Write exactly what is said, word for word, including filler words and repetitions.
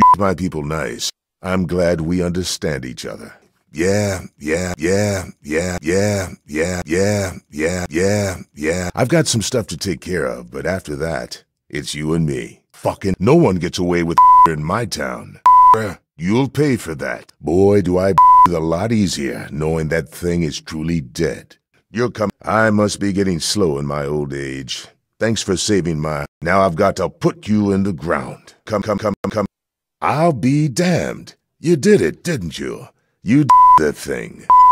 my people nice. I'm glad we understand each other. Yeah, yeah, yeah, yeah, yeah, yeah, yeah, yeah, yeah, yeah. I've got some stuff to take care of, but after that, it's you and me. Fucking no one gets away with in my town. You'll pay for that. Boy, do I a lot easier knowing that thing is truly dead. You're coming. I must be getting slow in my old age. Thanks for saving my... Now I've got to put you in the ground. Come, come, come, come. I'll be damned. You did it, didn't you? You did that thing.